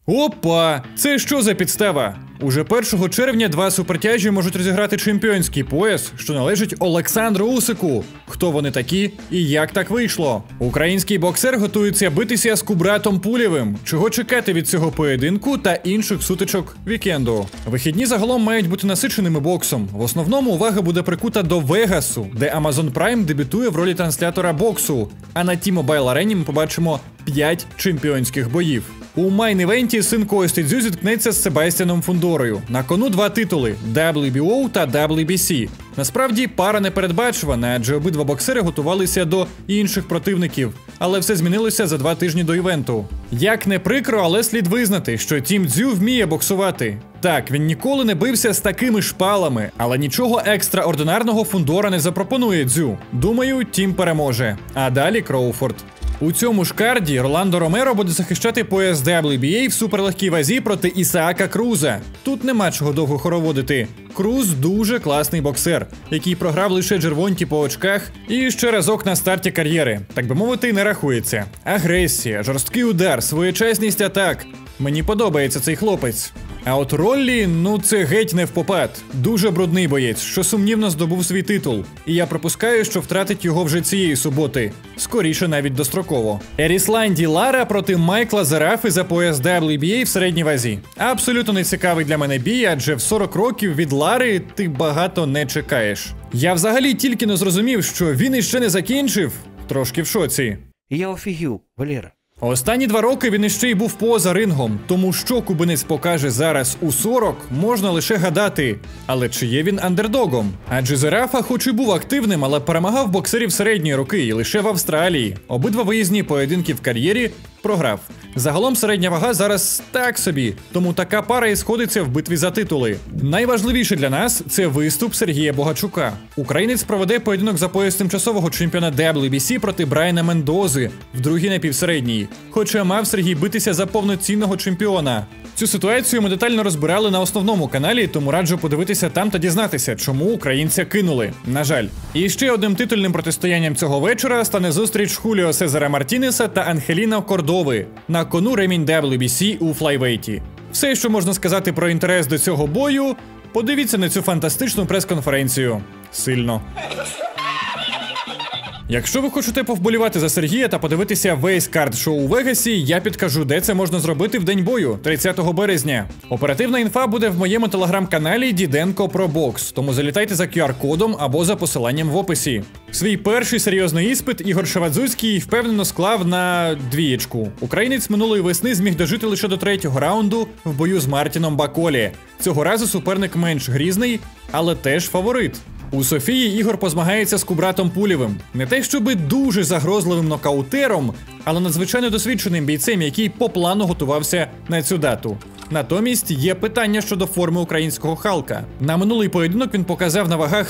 Опа! Це що за підстава? Уже 1 червня два супертяжі можуть розіграти чемпіонський пояс, що належить Олександру Усику. Хто вони такі і як так вийшло? Український боксер готується битися з Кубратом Пулєвим. Чого чекати від цього поєдинку та інших сутичок вікенду? Вихідні загалом мають бути насиченими боксом. В основному увага буде прикута до Вегасу, де Amazon Prime дебютує в ролі транслятора боксу. А на T-Mobile Arena ми побачимо 5 чемпіонських боїв. У мейн-івенті син Кості Дзю зіткнеться з Себастьяном Фундорою. На кону 2 титули – WBO та WBC. Насправді, пара непередбачувана, адже обидва боксери готувалися до інших противників. Але все змінилося за 2 тижні до івенту. Як не прикро, але слід визнати, що Тім Дзю вміє боксувати. Так, він ніколи не бився з такими шпалами, але нічого екстраординарного Фундора не запропонує Дзю. Думаю, Тім переможе. А далі Кроуфорд. У цьому ж карді Роландо Ромеро буде захищати пояс WBA в суперлегкій вазі проти Ісаака Круза. Тут нема чого довго хороводити. Круз дуже класний боксер, який програв лише Джервонті по очках і ще разок на старті кар'єри. Так би мовити, не рахується. Агресія, жорсткий удар, своєчасність атак. Мені подобається цей хлопець. А от Роллі, це геть не впопад. Дуже брудний боєць, що сумнівно здобув свій титул. І я припускаю, що втратить його вже цієї суботи. Скоріше навіть достроково. Ерісланді Лара проти Майкла Зарафи за пояс WBA в середній вазі. Абсолютно не цікавий для мене бій, адже в 40 років від Лари ти багато не чекаєш. Я взагалі тільки не зрозумів, що він іще не закінчив. Трошки в шоці. Я офігів, Валера. Останні 2 роки він іще й був поза рингом, тому що кубинець покаже зараз у 40, можна лише гадати. Але чи є він андердогом? Адже Зарафа хоч і був активним, але перемагав боксерів середньої руки і лише в Австралії. Обидва виїзні поєдинки в кар'єрі програв. Загалом середня вага зараз так собі, тому така пара і сходиться в битві за титули. Найважливіше для нас – це виступ Сергія Богачука. Українець проведе поєдинок за пояс тимчасового чемпіона WBC проти Брайана Мендози в другій напівсередній. Хоча мав Сергій битися за повноцінного чемпіона. Цю ситуацію ми детально розбирали на основному каналі, тому раджу подивитися там та дізнатися, чому українця кинули. На жаль. І ще одним титульним протистоянням цього вечора стане зустріч Хуліо Сезара Мартінеса та Ангеліно Кордови. На кону ремінь WBC у флайвейті. Все, що можна сказати про інтерес до цього бою, подивіться на цю фантастичну прес-конференцію. Сильно. Якщо ви хочете повболівати за Сергія та подивитися весь карт-шоу у Вегасі, я підкажу, де це можна зробити в день бою, 30 березня. Оперативна інфа буде в моєму телеграм-каналі Діденко про бокс, тому залітайте за QR-кодом або за посиланням в описі. Свій перший серйозний іспит Ігор Шавадзуцький впевнено склав на 2. Українець минулої весни зміг дожити лише до 3-го раунду в бою з Мартіном Баколі. Цього разу суперник менш грізний, але теж фаворит. У Софії Ігор позмагається з Кубратом Пулєвим. Не те щоби дуже загрозливим нокаутером, але надзвичайно досвідченим бійцем, який по плану готувався на цю дату. Натомість є питання щодо форми українського Халка. На минулий поєдинок він показав на вагах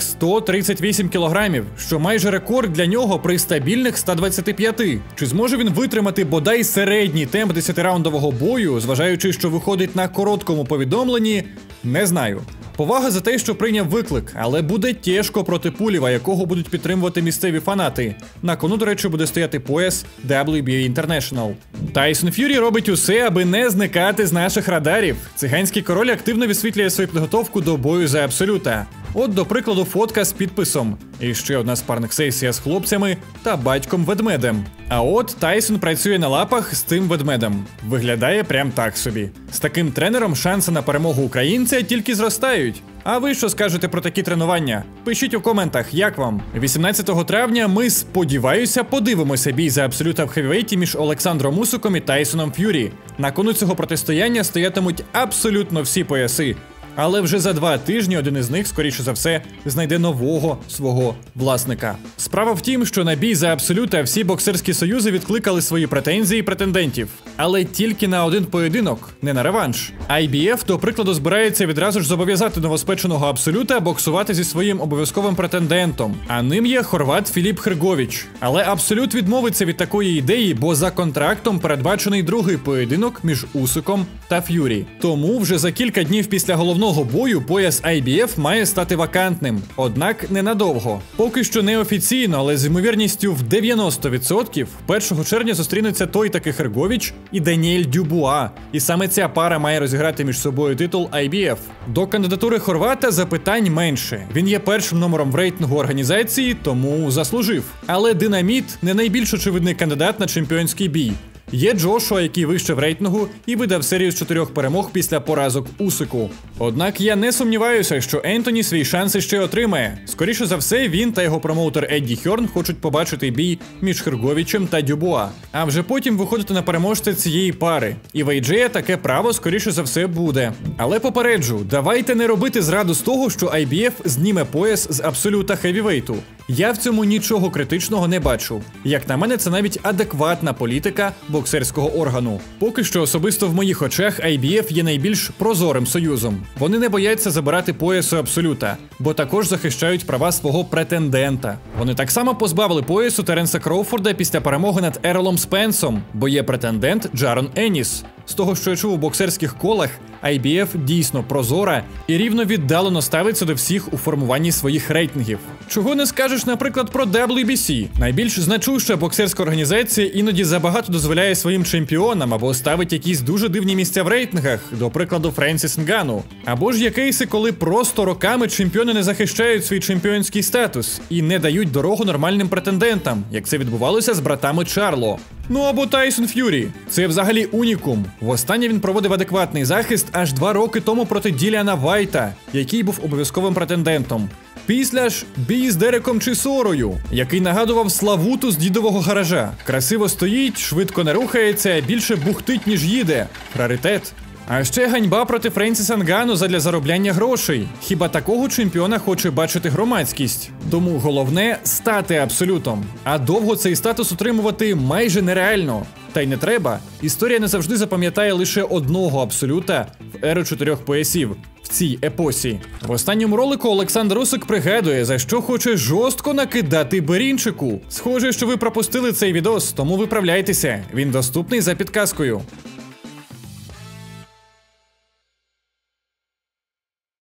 138 кілограмів, що майже рекорд для нього при стабільних 125. Чи зможе він витримати бодай середній темп 10-раундового бою, зважаючи, що виходить на короткому повідомленні, не знаю. Повага за те, що прийняв виклик, але буде тяжко проти Пулєва, якого будуть підтримувати місцеві фанати. На кону, до речі, буде стояти пояс WBA International. Тайсон Ф'юрі робить усе, аби не зникати з наших радарів. Циганський король активно висвітлює свою підготовку до бою за Абсолюта. От, до прикладу, фотка з підписом. І ще одна спарних сесія з хлопцями та батьком-ведмедем. А от Тайсон працює на лапах з цим ведмедем. Виглядає прям так собі. З таким тренером шанси на перемогу українця тільки зростають. А ви що скажете про такі тренування? Пишіть у коментах, як вам. 18 травня ми, сподіваюся, подивимося бій за Абсолюта в хевівейті між Олександром Усиком і Тайсоном Ф'юрі. На кону цього протистояння стоятимуть абсолютно всі пояси. Але вже за 2 тижні один із них, скоріше за все, знайде нового свого власника. Справа в тім, що на бій за Абсолюта всі боксерські союзи відкликали свої претензії претендентів. Але тільки на один поєдинок, не на реванш. IBF, до прикладу, збирається відразу ж зобов'язати новоспеченого Абсолюта боксувати зі своїм обов'язковим претендентом. А ним є хорват Філіп Хргович. Але Абсолют відмовиться від такої ідеї, бо за контрактом передбачений другий поєдинок між Усиком та Ф'юрі. Тому вже за кілька днів після головного головного бою пояс IBF має стати вакантним, однак ненадовго. Поки що неофіційно, але з ймовірністю в 90% 1 червня зустрінуться той таки Херговіч і Даніель Дюбуа. І саме ця пара має розіграти між собою титул IBF. До кандидатури хорвата запитань менше. Він є першим номером в рейтингу організації, тому заслужив. Але Динаміт не найбільш очевидний кандидат на чемпіонський бій. Є Джошуа, який вище в рейтингу і видав серію з 4 перемог після поразок Усику. Однак я не сумніваюся, що Ентоні свій шанс іще отримає. Скоріше за все, він та його промоутер Едді Хьорн хочуть побачити бій між Херговічем та Дюбуа, а вже потім виходити на переможця цієї пари. І в AJ таке право, скоріше за все, буде. Але попереджу, давайте не робити зраду з того, що IBF зніме пояс з абсолюта хевівейту. Я в цьому нічого критичного не бачу. Як на мене, це навіть адекватна політика боксерського органу. Поки що особисто в моїх очах IBF є найбільш прозорим союзом. Вони не бояться забирати пояс у абсолюта, бо також захищають права свого претендента. Вони так само позбавили поясу Теренса Кроуфорда після перемоги над Еролом Спенсом, бо є претендент Джарон Еніс. З того, що я чув у боксерських колах, IBF дійсно прозора і рівно віддалено ставиться до всіх у формуванні своїх рейтингів. Чого не скажеш, наприклад, про WBC? Найбільш значуща боксерська організація іноді забагато дозволяє своїм чемпіонам або ставить якісь дуже дивні місця в рейтингах, до прикладу Френсіс Нгану. Або ж є кейси, коли просто роками чемпіони не захищають свій чемпіонський статус і не дають дорогу нормальним претендентам, як це відбувалося з братами Чарло. Ну або Тайсон Ф'юрі. Це взагалі унікум. Востаннє він проводив адекватний захист аж 2 роки тому проти Діліана Вайта, який був обов'язковим претендентом. Після ж бій з Дереком Чісорою, який нагадував Славуту з дідового гаража. Красиво стоїть, швидко не рухається, більше бухтить, ніж їде. Раритет. А ще ганьба проти Френсіса Нгану задля заробляння грошей. Хіба такого чемпіона хоче бачити громадськість? Тому головне – стати абсолютом. А довго цей статус утримувати майже нереально. Та й не треба. Історія не завжди запам'ятає лише одного абсолюта в еру 4 поясів. В цій епосі. В останньому ролику Олександр Усик пригадує, за що хоче жорстко накидати Берінчику. Схоже, що ви пропустили цей відос, тому виправляйтеся. Він доступний за підказкою.